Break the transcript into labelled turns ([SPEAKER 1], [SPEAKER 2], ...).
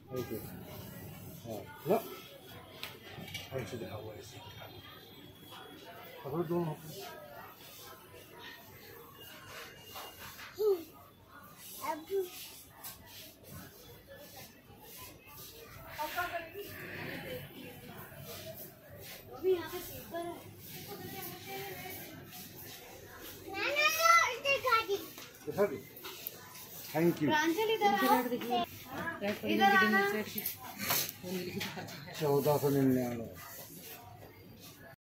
[SPEAKER 1] ऐसे हाँ ना ऐसे दिखा हुआ ऐसे पकड़ो दोनों थैंक यू 1499